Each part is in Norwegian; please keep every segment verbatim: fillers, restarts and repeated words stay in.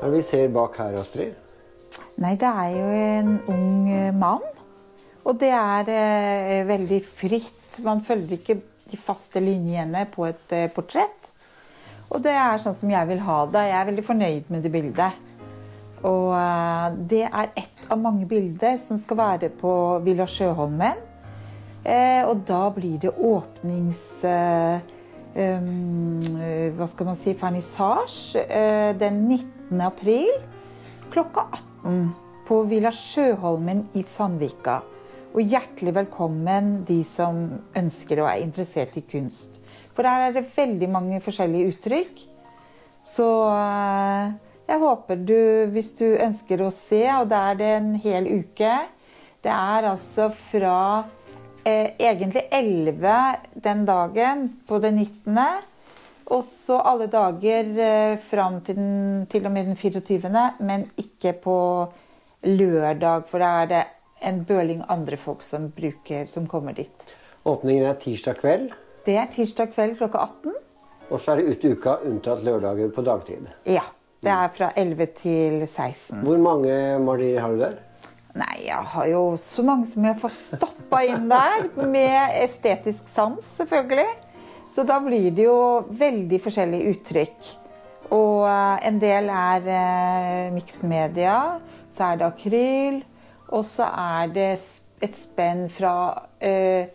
Hva er det vi ser bak her, Astrid? Nei, det er jo en ung mann. Og det er eh, veldig fritt. Man følger ikke de faste linjene på et eh, portrett. Og det er sånn som jeg vil ha det. Jeg er veldig fornøyd med det bildet. Og eh, det er ett av mange bilder som skal være på Villa Sjøholmen. Eh, og da blir det åpnings... Eh, um, hva skal man si? Vernissasje eh, den nittende april klokka atten på Villa Sjøholmen i Sandvika. Og hjertelig velkommen de som ønsker og er interessert i kunst. For der er det veldig mange forskjellige uttrykk. Så eh, jeg håper du, hvis du ønsker å se, og det er det en hel uke. Det er altså fra eh, egentlig elleve den dagen på den nittende. Og så alle dager eh, fram til, den, til og med den fireogtyvende, men ikke på lørdag, for da er det en bøling andre folk som bruker, som kommer dit. Åpningen er tirsdag kveld. Det er tirsdag kveld klokka atten. Og så er det ut uka unntatt lørdager på dagtid. Ja, det er fra elleve til seksten. Hvor mange malerier har du der? Nei, jeg har jo så mange som jeg får stoppa inn der, med estetisk sans selvfølgelig. Så da blir det jo veldig forskjellige uttrykk. Og en del er eh, mixed media, så er det akryl, og så er det et spenn fra eh,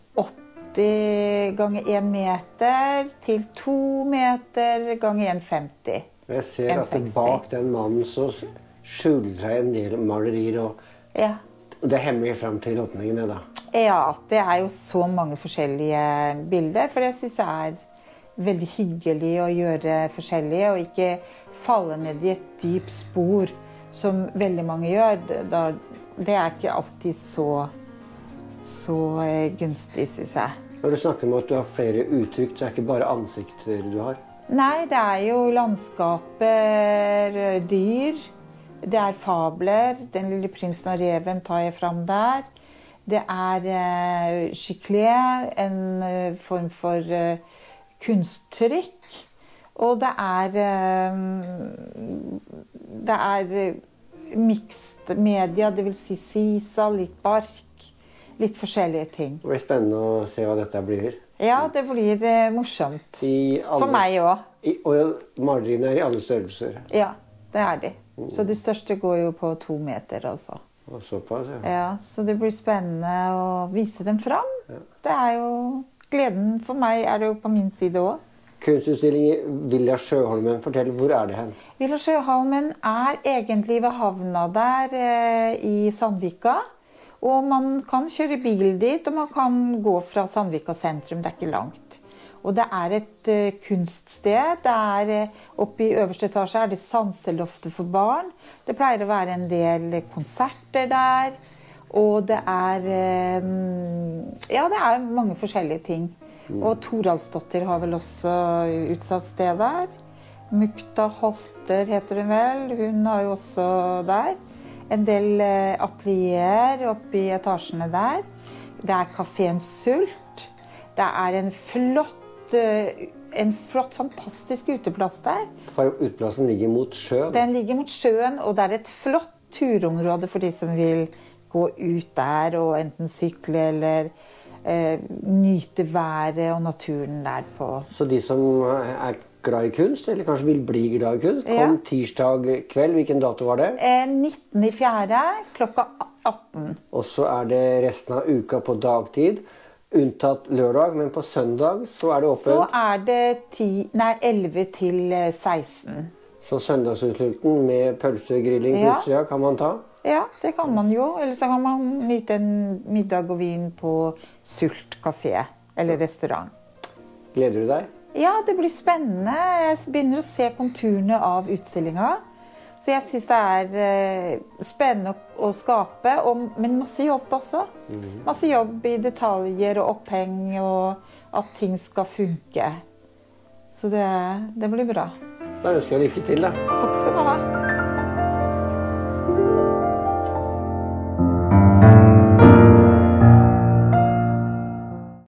åtti ganger én meter til to meter ganger én femti. Jeg ser at det bak den mannen så skjuler seg en del malerier, og ja. Det er hemmelig frem til åpningene da. Ja, det er jo så mange forskjellige bilder, for jeg synes det er veldig hyggelig å gjøre forskjellige, og ikke falle ned i et dypt spor, som veldig mange gjør. Da, det er ikke alltid så, så gunstig, synes jeg. Når du snakker om at du har flere uttrykk, så er det ikke bare ansikter du har? Nei, det er jo landskaper, dyr, det er fabler. Den lille prinsen og reven tar jeg fram der. Det er eh, chiklé, en eh, form for eh, kunsttrykk. Og det er, eh, det er eh, mixed media, det vil si sisa, litt bark, litt forskjellige ting. Det blir spennende å se hva dette blir. Ja, det blir eh, morsomt. Alle, for meg også. I, og maleriene er i alle størrelser? Ja, det er de. Mm. Så de største går jo på to meter også. Og såpass, ja. Ja, så det blir spennende å vise dem fram. Ja. Det er jo gleden for meg, er det jo på min side også. Kunstutstilling i Villa Sjøholmen, fortell, hvor er det hen? Villa Sjøholmen er egentlig ved havna der eh, i Sandvika. Og man kan kjøre bil dit, og man kan gå fra Sandvika sentrum, det er ikke langt. Og det er et uh, kunststed. Det er, uh, oppe i øverste etasje er det sanseloftet for barn. Det pleier å være en del konserter der. Og det er, uh, ja, det er mange forskjellige ting. Mm. Og Toralsdottir har vel også utsatt sted der. Mukta Holter heter hun vel. Hun har jo også der. En del uh, atelierer oppe i etasjene der. Det er Kaféen Sult. Det er en flott en flott, fantastisk uteplass der. For uteplassen ligger mot sjøen? Den ligger mot sjøen, og det er et flott turområde for de som vil gå ut der og enten sykle eller eh, nyte været og naturen der på. Så de som er glad i kunst, eller kanskje vil bli glad i kunst, kom ja. Tirsdag kveld. Hvilken dato var det? Eh, nittende fjerde klokka atten. Og så er det resten av uka på dagtid. Unntatt lørdag, men på søndag så er det åpent. Så er det ti, nei, elleve til seksten. Så søndagsutflukten med pølsegrilling på ja. utsida kan man ta? Ja, det kan man jo. Eller så kan man nyte en middag og vin på Sult kafé eller restaurant. Gleder du deg? Ja, det blir spennende. Jeg begynner å se konturene av utstillinga. Så jeg synes det er eh, spennende å, å skape, og, men masse jobb også. Mm. Masse jobb i detaljer og oppheng, og at ting skal funke. Så det, det blir bra. Så da ønsker jeg lykke til da. Takk skal du ha.